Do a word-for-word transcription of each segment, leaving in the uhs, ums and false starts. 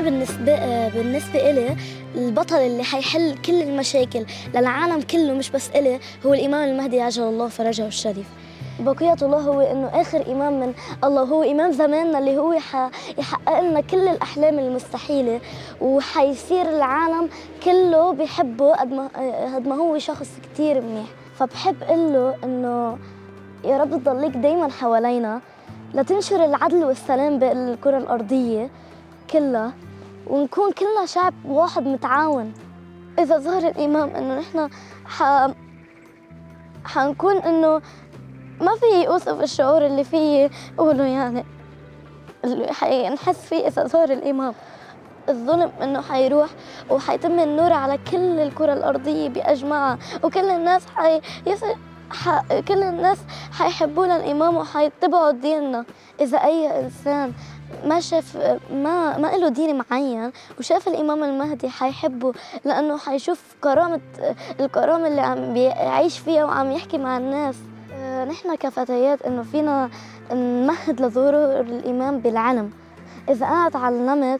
بالنسبة بالنسبة إلي البطل اللي حيحل كل المشاكل للعالم كله مش بس إلي هو الإمام المهدي عجل الله فرجه الشريف. بقية الله هو إنه آخر إمام من الله، هو إمام زماننا اللي هو يحقق لنا كل الأحلام المستحيلة، وحيصير العالم كله بيحبه قد ما قد ما هو شخص كتير منيح. فبحب أقول له إنه يا رب تضليك دايما حوالينا لتنشر العدل والسلام بالكرة الأرضية كلها، ونكون كلنا شعب واحد متعاون. إذا ظهر الإمام إنه نحن ح... حنكون إنه ما في أوصف الشعور اللي فيه قوله، يعني اللي حنحس فيه إذا ظهر الإمام. الظلم إنه حيروح وحيتم النور على كل الكرة الأرضية بأجمعها، وكل الناس حي... يس... ح... كل الناس حيحبونا الإمام وحيتبعوا ديننا. إذا أي إنسان ما شاف ما ما له دين معين وشاف الإمام المهدي حيحبه، لأنه حيشوف كرامة الكرامة اللي عم بيعيش فيها وعم يحكي مع الناس. نحن كفتيات إنه فينا نمهد لظهور الإمام بالعلم. إذا أنا تعلمت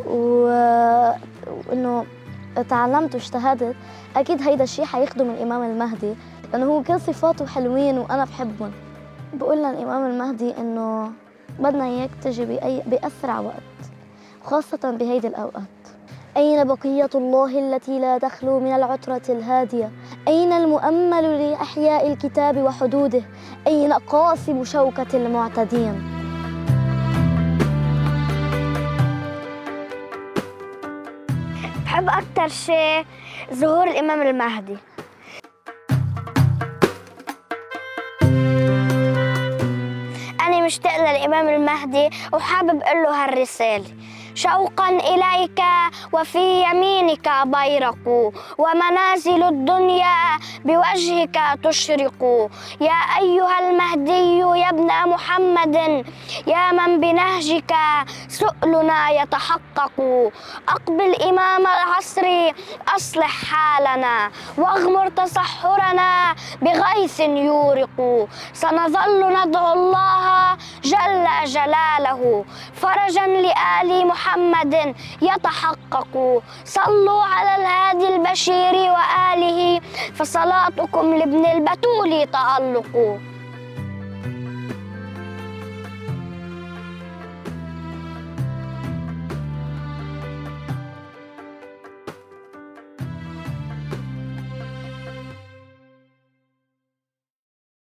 وإنه تعلمت واجتهدت أكيد هيدا الشيء حيخدم الإمام المهدي، لأنه هو كل صفاته حلوين وأنا بحبهم. بقول للإمام المهدي إنه بدنا إياك تجي بأي بأسرع وقت، خاصة بهيدي الأوقات. أين بقية الله التي لا تخلو من العترة الهادية؟ أين المؤمل لإحياء الكتاب وحدوده؟ أين قاسم شوكة المعتدين؟ بحب أكتر شيء ظهور الإمام المهدي. أنا مشتاق للإمام المهدي وحابب أقول له هالرسالة: شوقاً إليك وفي يمينك بيرق، ومنازل الدنيا بوجهك تشرق. يا أيها المهدي يا ابن محمد، يا من بنهجك سؤلنا يتحقق. أقبل إمام العصر أصلح حالنا، واغمر تصحرنا بغيث يورق. سنظل ندعو الله جل جلاله فرجاً لآل محمد محمد يتحقق. صلوا على الهادي البشير وآله، فصلاتكم لابن البتول تألق.